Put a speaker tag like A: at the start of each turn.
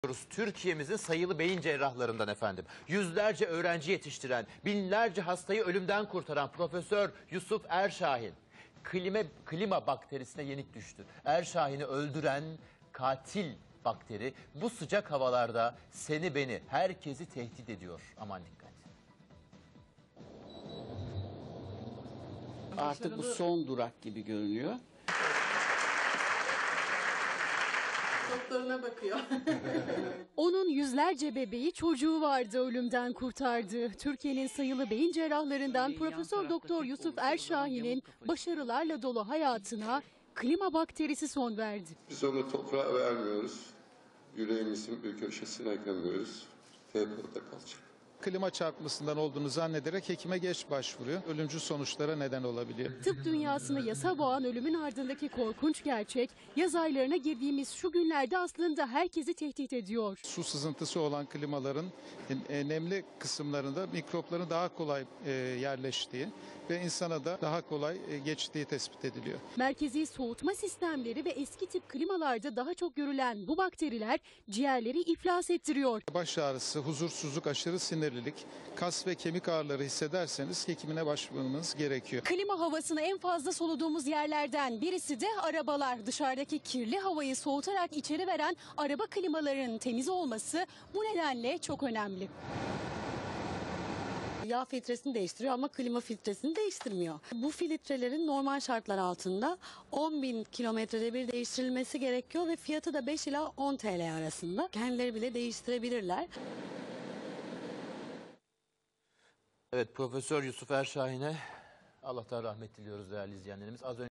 A: Türkiye'mizin sayılı beyin cerrahlarından efendim. Yüzlerce öğrenci yetiştiren, binlerce hastayı ölümden kurtaran Profesör Yusuf Erşahin klima bakterisine yenik düştü. Erşahin'i öldüren katil bakteri bu sıcak havalarda seni beni herkesi tehdit ediyor. Aman dikkat.
B: Artık bu son durak gibi görünüyor.
C: Doktoruna bakıyor.
D: Onun yüzlerce bebeği, çocuğu vardı, ölümden kurtardı. Türkiye'nin sayılı beyin cerrahlarından Profesör Doktor Yusuf Erşahin'in başarılarla dolu hayatına klima bakterisi son verdi.
E: Biz onu toprağa vermiyoruz. Yüreğimizin bir köşesine gömüyoruz. TPO'da kalacak.
F: Klima çarpmasından olduğunu zannederek hekime geç başvuruyor. Ölümcül sonuçlara neden olabiliyor.
D: Tıp dünyasını yasa boğan ölümün ardındaki korkunç gerçek, yaz aylarına girdiğimiz şu günlerde aslında herkesi tehdit ediyor.
F: Su sızıntısı olan klimaların nemli kısımlarında mikropların daha kolay yerleştiği ve insana da daha kolay geçtiği tespit ediliyor.
D: Merkezi soğutma sistemleri ve eski tip klimalarda daha çok görülen bu bakteriler ciğerleri iflas ettiriyor.
F: Baş ağrısı, huzursuzluk, aşırı sinirlilik, kas ve kemik ağrıları hissederseniz hekimine başvurmanız gerekiyor.
D: Klima havasını en fazla soluduğumuz yerlerden birisi de arabalar. Dışarıdaki kirli havayı soğutarak içeri veren araba klimalarının temiz olması bu nedenle çok önemli.
C: Yağ filtresini değiştiriyor ama klima filtresini değiştirmiyor. Bu filtrelerin normal şartlar altında 10.000 kilometrede bir değiştirilmesi gerekiyor ve fiyatı da 5 ila 10 TL arasında. Kendileri bile değiştirebilirler.
A: Evet, Profesör Yusuf Erşahin'e Allah'tan rahmet diliyoruz değerli izleyenlerimiz. Az önce